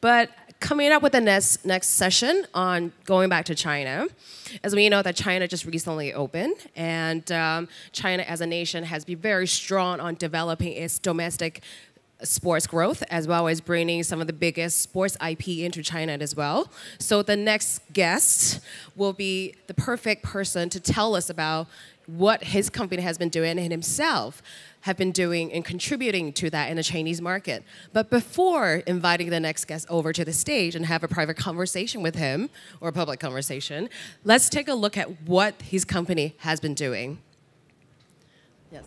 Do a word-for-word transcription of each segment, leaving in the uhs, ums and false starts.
But coming up with the next, next session on going back to China, as we know that China just recently opened, and um, China as a nation has been very strong on developing its domestic sports growth, as well as bringing some of the biggest sports I P into China as well. So the next guest will be the perfect person to tell us about what his company has been doing and himself have been doing and contributing to that in the Chinese market. But before inviting the next guest over to the stage and have a private conversation with him, or a public conversation, let's take a look at what his company has been doing. Yes.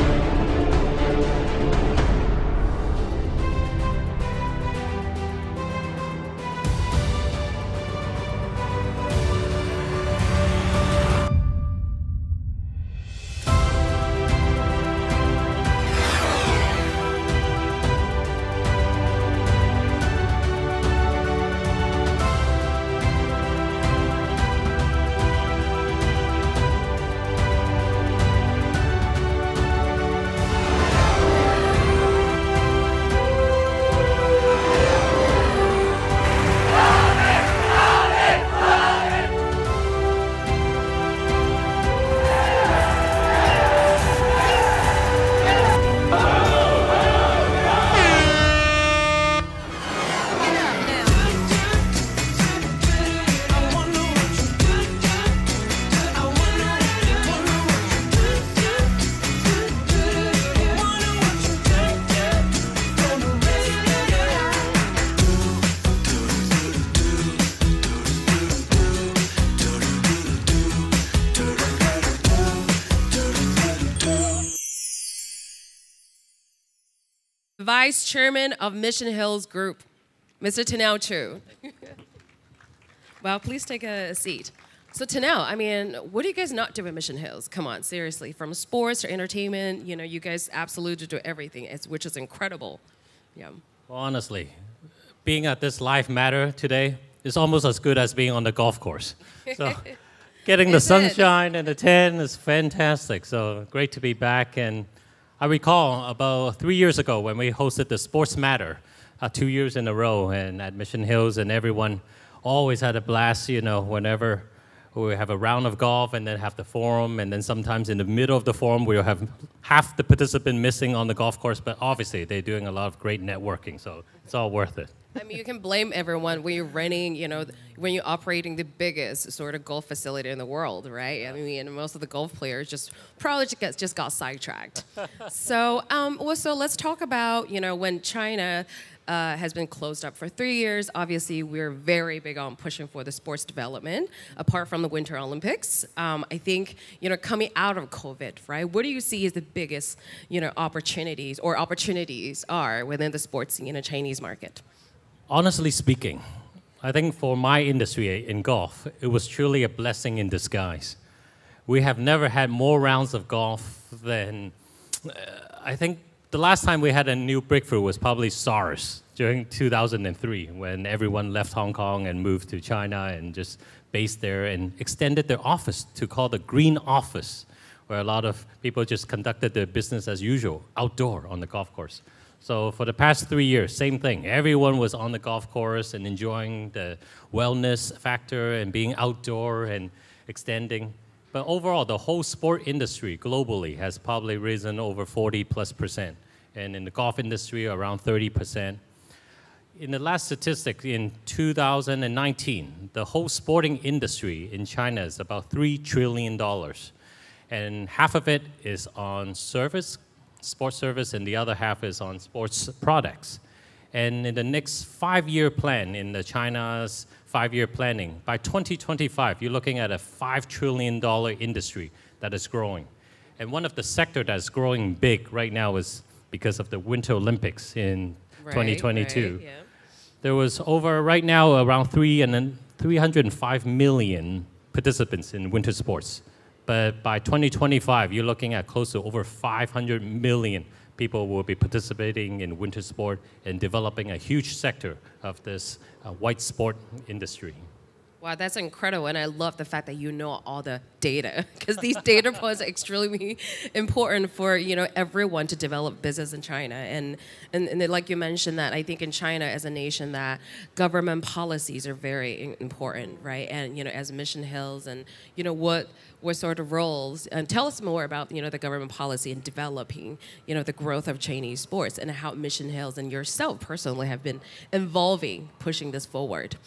Vice Chairman of Mission Hills Group, Mister Tinao Chu. Well, please take a seat. So Tinao, I mean, what do you guys not do at Mission Hills? Come on, seriously, from sports to entertainment, you know, you guys absolutely do everything, which is incredible. Yeah. Well, honestly, being at this Live Matter today is almost as good as being on the golf course. So getting the sunshine and the tan is fantastic. So great to be back. And I recall about three years ago when we hosted the Sports Matter, uh, two years in a row, and at Mission Hills, and everyone always had a blast, you know, whenever we have a round of golf and then have the forum, and then sometimes in the middle of the forum we'll have half the participant missing on the golf course, but obviously they're doing a lot of great networking, so it's all worth it. I mean, you can blame everyone when you're running, you know, when you're operating the biggest sort of golf facility in the world, right? I mean, and most of the golf players just probably just got, just got sidetracked. So, um, well, so let's talk about, you know, when China uh, has been closed up for three years. Obviously, we're very big on pushing for the sports development, apart from the Winter Olympics. Um, I think, you know, coming out of COVID, right, what do you see as the biggest, you know, opportunities or opportunities are within the sports in the Chinese market? Honestly speaking, I think for my industry in golf, it was truly a blessing in disguise. We have never had more rounds of golf than, uh, I think the last time we had a new breakthrough was probably SARS during two thousand three, when everyone left Hong Kong and moved to China and just based there and extended their office to call the Green Office, where a lot of people just conducted their business as usual, outdoor on the golf course. So for the past three years, same thing. Everyone was on the golf course and enjoying the wellness factor and being outdoor and extending. But overall, the whole sport industry globally has probably risen over forty plus percent. And in the golf industry, around thirty percent. In the last statistic, in two thousand nineteen, the whole sporting industry in China is about three trillion dollars. And half of it is on service, sports service, and the other half is on sports products. And in the next five-year plan, in the China's five-year planning, by twenty twenty-five, you're looking at a five trillion dollar industry that is growing. And one of the sectors that's growing big right now is because of the Winter Olympics in right, twenty twenty-two. Right, yeah. There was over, right now, around three and then three hundred five million participants in winter sports. But by twenty twenty-five, you're looking at close to over five hundred million people will be participating in winter sport and developing a huge sector of this uh, white sport industry. Wow, that's incredible. And I love the fact that you know all the data because these data points are extremely important for, you know, everyone to develop business in China. And, and, and like you mentioned that I think in China as a nation that government policies are very important, right? And, you know, as Mission Hills and, you know, what what sort of roles, and tell us more about, you know, the government policy in developing, you know, the growth of Chinese sports and how Mission Hills and yourself personally have been involving pushing this forward.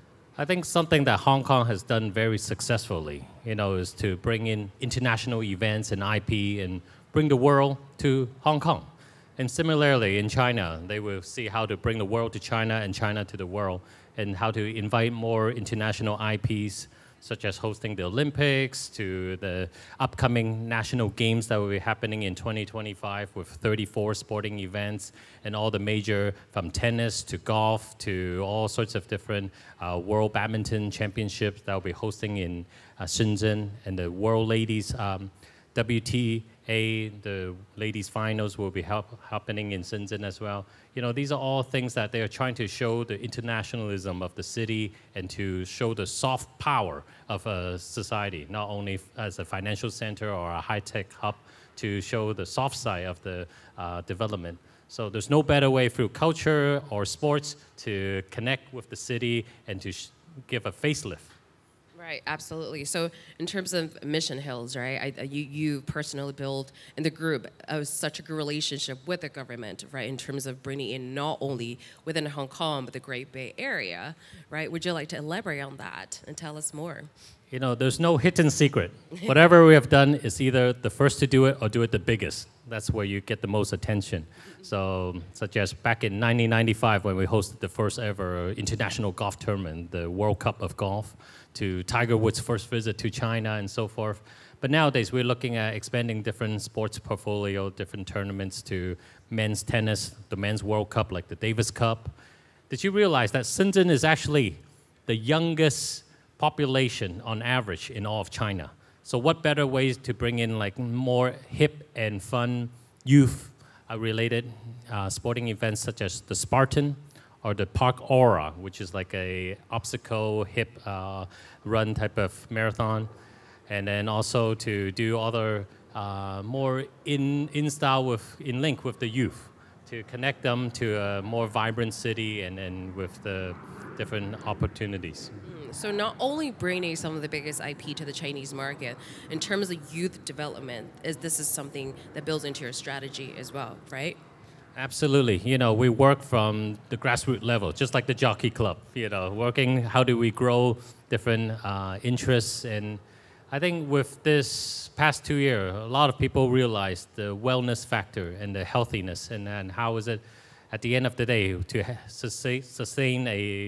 I think something that Hong Kong has done very successfully, you know, is to bring in international events and I P and bring the world to Hong Kong. And similarly, in China, they will see how to bring the world to China and China to the world, and how to invite more international I Ps, such as hosting the Olympics, to the upcoming national games that will be happening in twenty twenty-five with thirty-four sporting events and all the major, from tennis to golf to all sorts of different uh, World Badminton Championships that will be hosting in uh, Shenzhen, and the World Ladies um, W T A, the ladies finals will be help, happening in Shenzhen as well. You know, these are all things that they are trying to show the internationalism of the city and to show the soft power of a society, not only as a financial center or a high-tech hub, to show the soft side of the uh, development. So there's no better way through culture or sports to connect with the city and to sh give a facelift. Right, absolutely. So in terms of Mission Hills, right, I, you, you personally built in the group uh, such a good relationship with the government, right, in terms of bringing in not only within Hong Kong, but the Great Bay Area, right? Would you like to elaborate on that and tell us more? You know, there's no hidden secret. Whatever we have done is either the first to do it or do it the biggest. That's where you get the most attention. So, such as back in nineteen ninety-five when we hosted the first ever international golf tournament, the World Cup of Golf, to Tiger Woods' first visit to China and so forth. But nowadays, we're looking at expanding different sports portfolio, different tournaments to men's tennis, the men's World Cup, like the Davis Cup. Did you realize that Shenzhen is actually the youngest population on average in all of China? So what better ways to bring in like more hip and fun youth-related uh, sporting events such as the Spartan, or the Park Aura, which is like a obstacle hip uh, run type of marathon, and then also to do other uh, more in in style with in link with the youth, to connect them to a more vibrant city and and with the different opportunities. So not only bringing some of the biggest I P to the Chinese market, in terms of youth development, is this is something that builds into your strategy as well, right? Absolutely. You know, we work from the grassroots level, just like the Jockey Club, you know, working how do we grow different uh, interests. And I think with this past two years, a lot of people realized the wellness factor and the healthiness, and, and how is it at the end of the day to sustain, sustain a,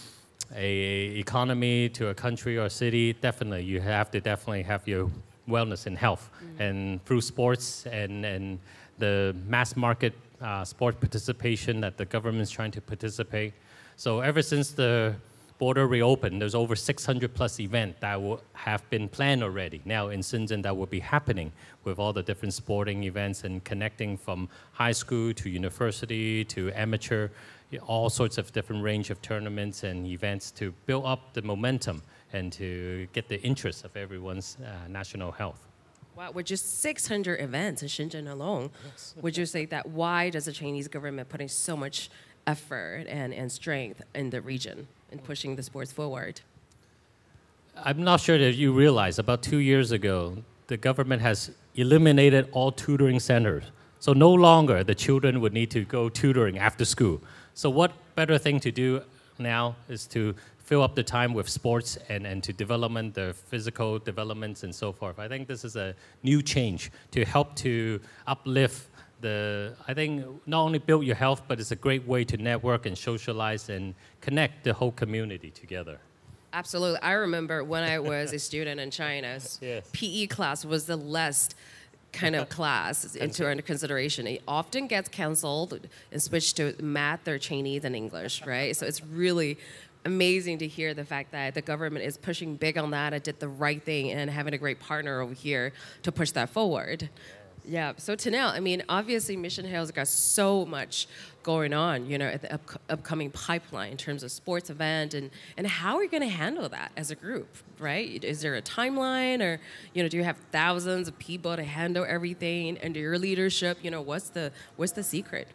a economy to a country or city. Definitely, you have to definitely have your wellness and health. Mm-hmm. And through sports and, and the mass market Uh, sport participation that the government is trying to participate. So ever since the border reopened, there's over six hundred plus events that will have been planned already now in Shenzhen that will be happening with all the different sporting events and connecting from high school to university to amateur, all sorts of different range of tournaments and events to build up the momentum and to get the interest of everyone's uh, national health. Wow, with just six hundred events in Shenzhen alone, yes. Would you say that why does the Chinese government putting so much effort and, and strength in the region in pushing the sports forward? I'm not sure that you realize, about two years ago, the government has eliminated all tutoring centers. So no longer the children would need to go tutoring after school. So what better thing to do now is to fill up the time with sports and, and to development, the physical developments and so forth. I think this is a new change to help to uplift the, I think not only build your health, but it's a great way to network and socialize and connect the whole community together. Absolutely. I remember when I was a student in China, yes. P E class was the last kind of class into under consideration. It often gets canceled and switched to math or Chinese and English, right? So it's really amazing to hear the fact that the government is pushing big on that and did the right thing and having a great partner over here to push that forward. Yeah. So Tanel, I mean, obviously Mission Hill's got so much going on, you know, at the up- upcoming pipeline in terms of sports event, and and how are you going to handle that as a group, right? Is there a timeline, or you know, do you have thousands of people to handle everything under your leadership? You know, what's the what's the secret?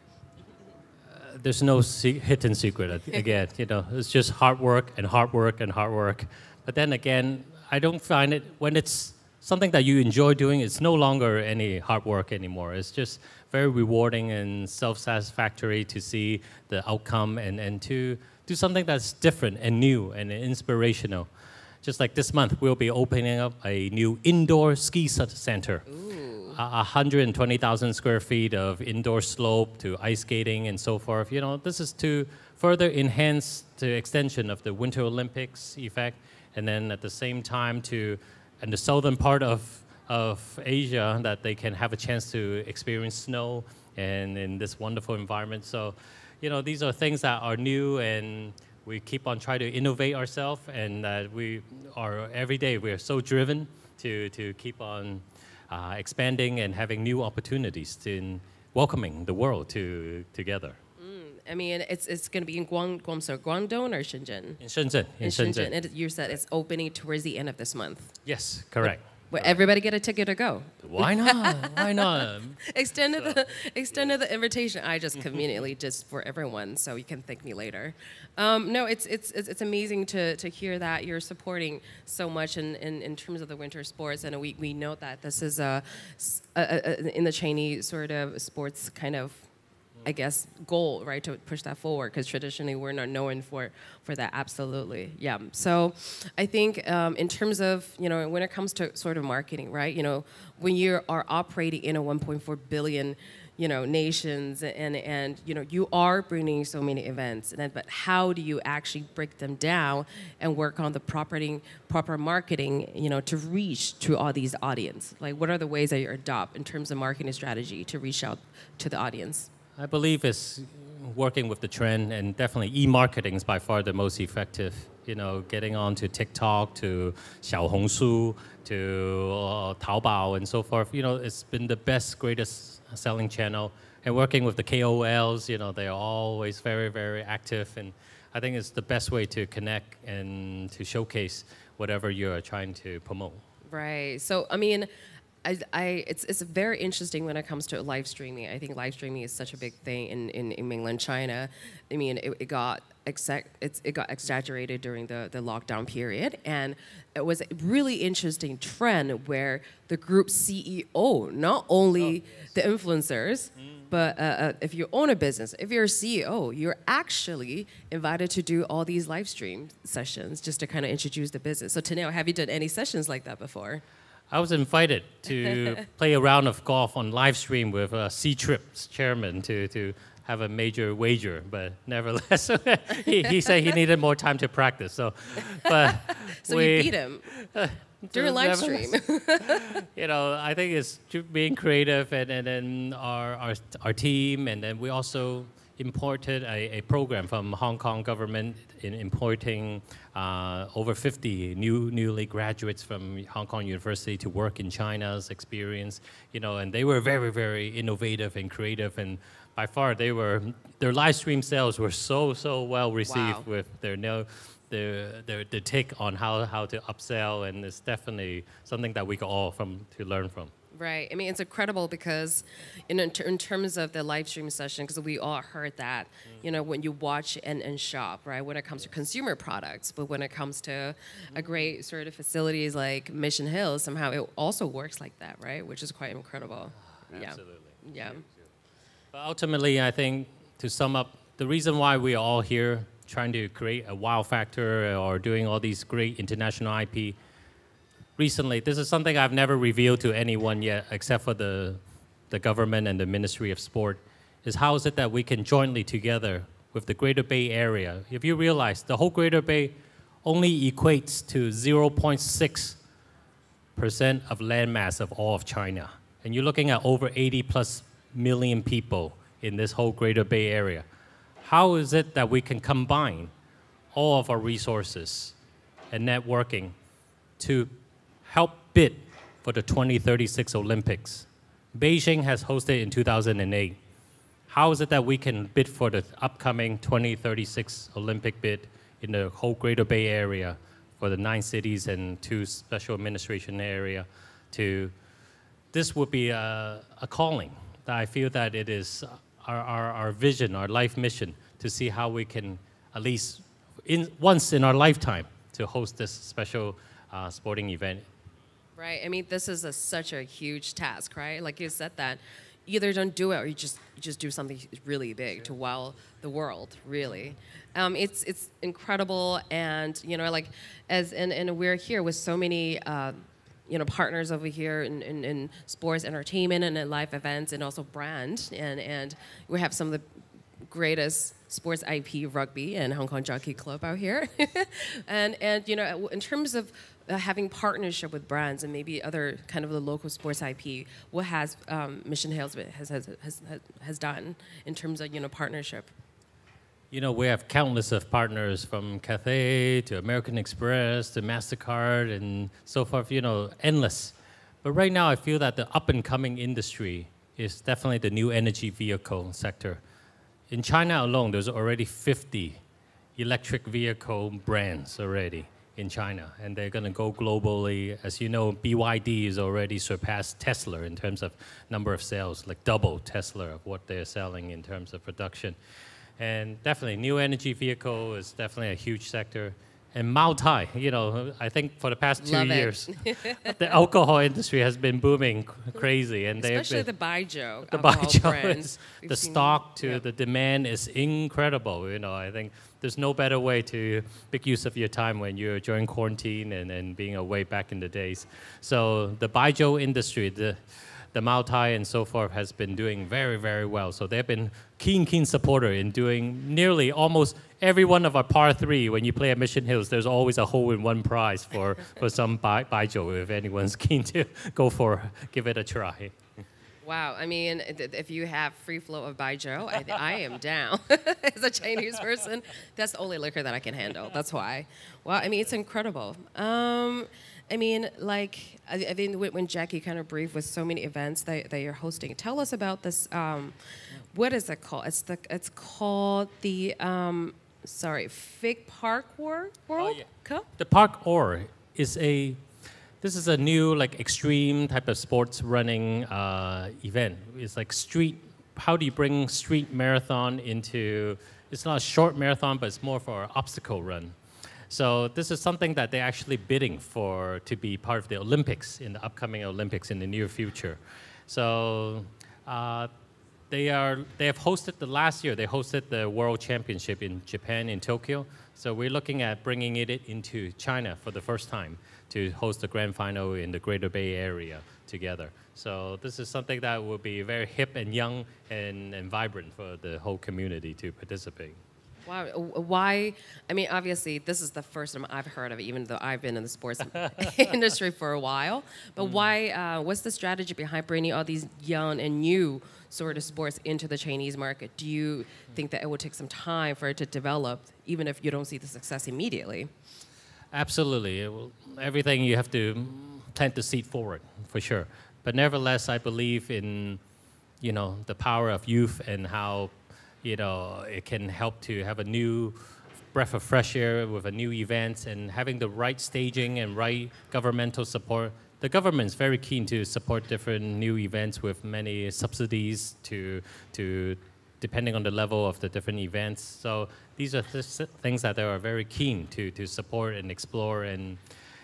There's no se- hidden secret a- again. You know, it's just hard work and hard work and hard work. But then again, I don't find it when it's something that you enjoy doing. It's no longer any hard work anymore. It's just very rewarding and self-satisfactory to see the outcome and, and to do something that's different and new and inspirational. Just like this month, we'll be opening up a new indoor ski s- center. Ooh. A one hundred twenty thousand square feet of indoor slope to ice skating and so forth. You know, this is to further enhance the extension of the Winter Olympics effect, and then at the same time to, in the southern part of, of Asia, that they can have a chance to experience snow and in this wonderful environment. So, you know, these are things that are new, and we keep on trying to innovate ourselves, and uh, we are every day we are so driven to, to keep on uh, expanding and having new opportunities to in welcoming the world to together. I mean, it's it's going to be in Guang, Guangzhou, Guangdong or Shenzhen? In Shenzhen. In, In Shenzhen. Shenzhen. And you said it's opening towards the end of this month. Yes, correct. Will everybody get a ticket to go? Why not? Why not? Extended the extended the invitation. I just conveniently just for everyone, so you can thank me later. Um, no, it's, it's it's it's amazing to to hear that you're supporting so much in, in, in terms of the winter sports, and we we know that this is a, a, a in the Chinese sort of sports kind of, I guess, goal, right, to push that forward, because traditionally we're not known for, for that. Absolutely, yeah. So I think um, in terms of, you know, when it comes to sort of marketing, right, you know, when you are operating in a one point four billion, you know, nations, and, and you know, you are bringing so many events, and then, but how do you actually break them down and work on the proper, proper marketing, you know, to reach to all these audience? Like, what are the ways that you adopt in terms of marketing strategy to reach out to the audience? I believe it's working with the trend, and definitely e-marketing is by far the most effective. You know, getting on to TikTok, to Xiaohongshu, to uh, Taobao, and so forth. You know, it's been the best, greatest selling channel. And working with the K O Ls, you know, they are always very, very active. And I think it's the best way to connect and to showcase whatever you are trying to promote. Right. So, I mean, I, I, it's, it's very interesting when it comes to live streaming. I think live streaming is such a big thing in, in, in mainland China. I mean, it, it got exact, it's, it got exaggerated during the, the lockdown period, and it was a really interesting trend where the group C E O, not only oh, yes. the influencers, mm. but uh, uh, if you own a business, if you're a C E O, you're actually invited to do all these live stream sessions just to kind of introduce the business. So Tanel, have you done any sessions like that before? I was invited to play a round of golf on live stream with uh, C-Trip's chairman to, to have a major wager, but nevertheless, he, he said he needed more time to practice. So, but so we, you beat him uh, during live stream. You know, I think it's being creative, and, and then our, our our team, and then we also imported a, a program from Hong Kong government in importing uh, over fifty new newly graduates from Hong Kong University to work in China's experience, you know, and they were very, very innovative and creative, and by far they were, their live stream sales were so, so well received. Wow. With their, no, their, their, their take on how, how to upsell, and it's definitely something that we can all from, to learn from. Right. I mean, it's incredible because in, in terms of the live stream session, because we all heard that, mm. you know, when you watch and, and shop, right, when it comes yes. to consumer products, but when it comes to mm-hmm. a great sort of facilities like Mission Hill, somehow it also works like that, right, which is quite incredible. Absolutely. Yeah. yeah. But ultimately, I think, to sum up, the reason why we are all here trying to create a wow factor or doing all these great international I P, recently, this is something I've never revealed to anyone yet, except for the, the government and the Ministry of Sport, is how is it that we can jointly together with the Greater Bay Area. If you realize the whole Greater Bay only equates to zero point six percent of landmass of all of China. And you're looking at over eighty plus million people in this whole Greater Bay Area. How is it that we can combine all of our resources and networking to help bid for the twenty thirty-six Olympics Beijing has hosted in two thousand eight. How is it that we can bid for the upcoming twenty thirty-six Olympic bid in the whole Greater Bay Area for the nine cities and two special administration area? To this would be a, a calling that I feel that it is our, our, our vision, our life mission, to see how we can at least in, once in our lifetime to host this special uh, sporting event. Right. I mean, this is a, such a huge task, right? Like you said that. Either don't do it or you just you just do something really big to wow the world. Really, um, it's it's incredible, and you know, like as and, and we're here with so many uh, you know partners over here in, in, in sports, entertainment, and in live events, and also brand, and and we have some of the greatest sports I P rugby and Hong Kong Jockey Club out here, and and you know in terms of Uh, having partnership with brands and maybe other kind of the local sports I P, what has um, Mission Hills has, has, has, has done in terms of you know partnership? You know, we have countless of partners from Cathay to American Express to MasterCard and so forth, you know, endless. But right now I feel that the up and coming industry is definitely the new energy vehicle sector. In China alone, there's already fifty electric vehicle brands already in China, and they're going to go globally. As you know, B Y D has already surpassed Tesla in terms of number of sales, like double Tesla of what they're selling in terms of production. And definitely, new energy vehicle is definitely a huge sector. And Maotai, you know, I think for the past two Love years, the alcohol industry has been booming crazy, and especially been, the Baijiu, the Baijiu, is, the stock to yeah. the demand is incredible. You know, I think there's no better way to make use of your time when you're during quarantine and, and being away back in the days. So the Baijiu industry, the the Maotai and so forth has been doing very, very well. So they've been keen, keen supporter in doing nearly almost every one of our par three. When you play at Mission Hills, there's always a hole-in-one prize for, for some bai, Baijiu if anyone's keen to go for, give it a try. Wow, I mean, if you have free flow of Baijiu, I, I am down. As a Chinese person, that's the only liquor that I can handle. That's why. Well, I mean, it's incredible. Um, I mean, like, I, I think when Jackie kind of briefed with so many events that, that you're hosting, tell us about this. Um, what is it called? It's the it's called the um, sorry, Fig Park World World oh, yeah. Cup. The Park Or is a this is a new like extreme type of sports running uh, event. It's like street. How do you bring street marathon into? It's not a short marathon, but it's more for an obstacle run. So this is something that they're actually bidding for to be part of the Olympics in the upcoming Olympics in the near future. So uh, they are they have hosted the last year. They hosted the World Championship in Japan in Tokyo. So we're looking at bringing it into China for the first time to host the grand final in the Greater Bay Area together. So this is something that will be very hip and young and, and vibrant for the whole community to participate. Wow, why? I mean, obviously, this is the first time I've heard of it, even though I've been in the sports industry for a while. But mm. why? Uh, what's the strategy behind bringing all these young and new sort of sports into the Chinese market? Do you think that it will take some time for it to develop, even if you don't see the success immediately? Absolutely. It will, everything you have to tend to see forward, for sure. But nevertheless, I believe in, you know, the power of youth and how, you know, it can help to have a new breath of fresh air with a new event and having the right staging and right governmental support. The government's very keen to support different new events with many subsidies to, to depending on the level of the different events. So these are th things that they are very keen to, to support and explore, and,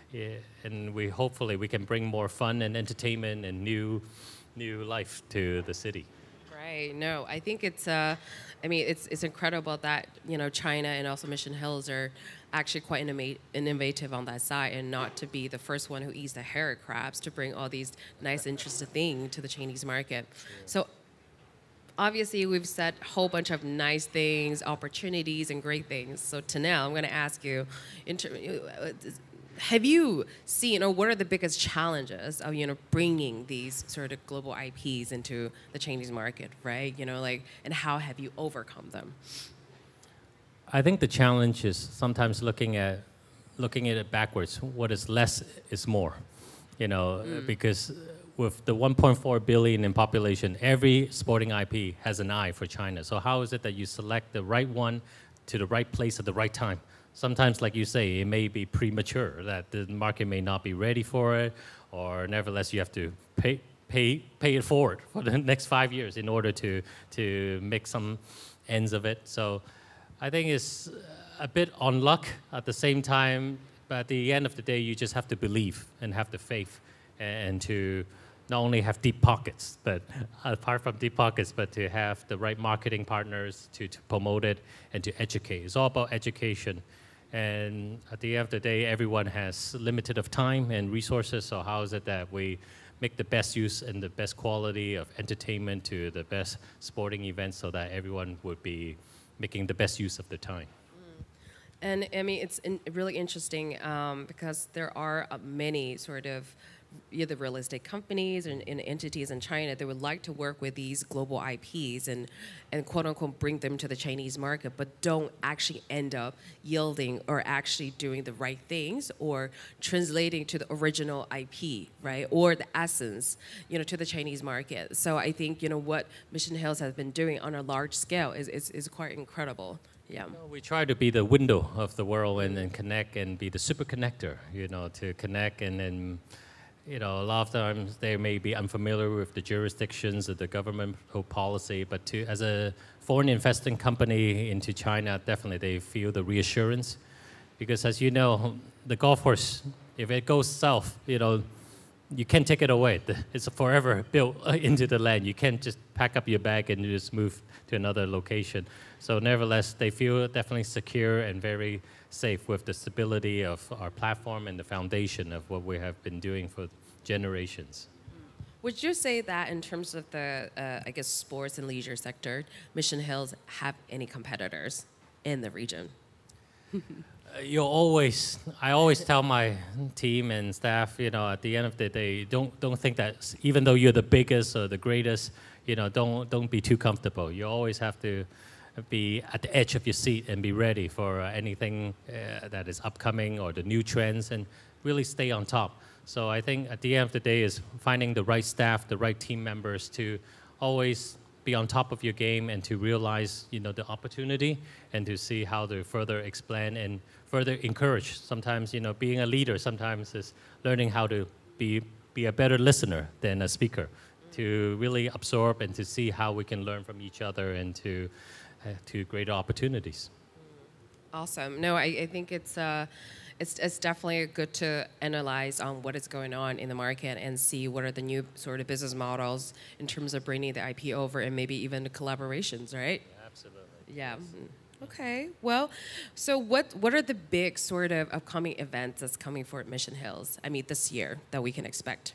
and we hopefully we can bring more fun and entertainment and new, new life to the city. Right. No, I think it's. Uh, I mean, it's it's incredible that you know China and also Mission Hills are actually quite innovative on that side, and not to be the first one who eats the herring crabs to bring all these nice, interesting things to the Chinese market. So obviously, we've said a whole bunch of nice things, opportunities, and great things. So Tanel, I'm going to ask you, have you seen, or what are the biggest challenges of you know bringing these sort of global I Ps into the Chinese market, right? You know, like, and how have you overcome them? I think the challenge is sometimes looking at looking at it backwards. What is less is more, you know, mm. because with the one point four billion in population, every sporting I P has an eye for China. So how is it that you select the right one to the right place at the right time? Sometimes, like you say, it may be premature, that the market may not be ready for it, or nevertheless you have to pay, pay, pay it forward for the next five years in order to, to make some ends of it. So I think it's a bit on luck at the same time, but at the end of the day, you just have to believe and have the faith and to not only have deep pockets, but apart from deep pockets, but to have the right marketing partners to, to promote it and to educate. It's all about education. And at the end of the day, everyone has limited of time and resources, so how is it that we make the best use and the best quality of entertainment to the best sporting events so that everyone would be making the best use of the time? And I mean, it's in, really interesting um, because there are uh, many sort of either real estate companies and, and entities in China that would like to work with these global I Ps and, and quote unquote bring them to the Chinese market, but don't actually end up yielding or actually doing the right things or translating to the original I P, right? Or the essence, you know, to the Chinese market. So I think, you know, what Mission Hills has been doing on a large scale is, is, is quite incredible. Yeah. You know, we try to be the window of the world and, and connect and be the super connector, you know, to connect and then, you know, a lot of times they may be unfamiliar with the jurisdictions of the government policy, but to, as a foreign investing company into China, definitely they feel the reassurance. Because as you know, the golf course, if it goes south, you know, you can't take it away. It's forever built into the land. You can't just pack up your bag and just move to another location. So nevertheless, they feel definitely secure and very safe with the stability of our platform and the foundation of what we have been doing for generations. Would you say that in terms of the, uh, I guess, sports and leisure sector, Mission Hills have any competitors in the region? uh, you always, I always tell my team and staff, you know, at the end of the day, don't don't think that even though you're the biggest or the greatest, you know, don't don't be too comfortable. You always have to be at the edge of your seat and be ready for uh, anything uh, that is upcoming or the new trends and really stay on top. So I think at the end of the day is finding the right staff, the right team members to always be on top of your game and to realize, you know, the opportunity and to see how to further expand and further encourage. Sometimes, you know, being a leader sometimes is learning how to be, be a better listener than a speaker, to really absorb and to see how we can learn from each other and to uh, to greater opportunities. Awesome. No, I, I think it's uh, it's it's definitely good to analyze on what is going on in the market and see what are the new sort of business models in terms of bringing the I P over and maybe even the collaborations, right? Absolutely. Yeah. Okay. Well, so what what are the big sort of upcoming events that's coming for Mission Hills? I mean, this year that we can expect.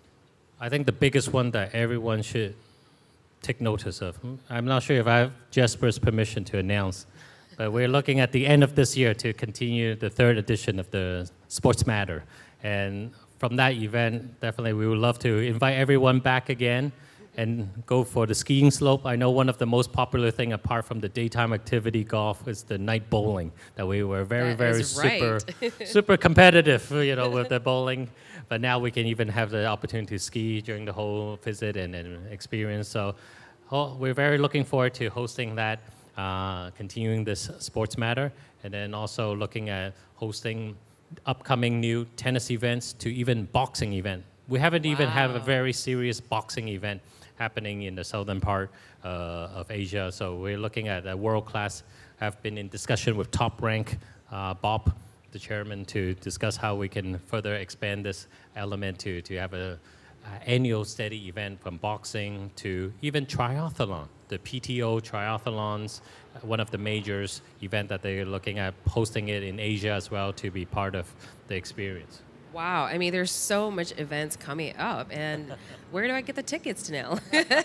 I think the biggest one that everyone should take notice of. I'm not sure if I have Jasper's permission to announce, but we're looking at the end of this year to continue the third edition of the Sports Matter. And from that event, definitely we would love to invite everyone back again and go for the skiing slope. I know one of the most popular thing apart from the daytime activity golf is the night bowling, that we were very, That very is right. super, super competitive, you know, with the bowling. But now we can even have the opportunity to ski during the whole visit and, and experience. So oh, we're very looking forward to hosting that, uh, continuing this Sports Matter, and then also looking at hosting upcoming new tennis events to even boxing event. We haven't wow. even had a very serious boxing event happening in the southern part uh, of Asia. So we're looking at a world class. I've been in discussion with Top Rank, uh, Bob, the chairman, to discuss how we can further expand this element to, to have a uh, annual steady event from boxing to even triathlon. The P T O triathlons, uh, one of the majors event that they're looking at hosting it in Asia as well to be part of the experience. Wow, I mean, there's so much events coming up, and where do I get the tickets to now?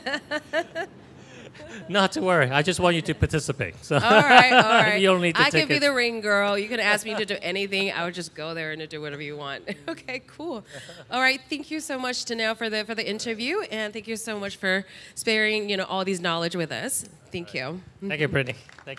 Not to worry, I just want you to participate. So all right, all right. You don't need the I tickets. can be the ring girl. You can ask me to do anything. I would just go there and do whatever you want. Okay, cool. All right, thank you so much, Tanel, for the for the interview, and thank you so much for sparing, you know, all these knowledge with us. Thank you. Thank you, Brittany. Thank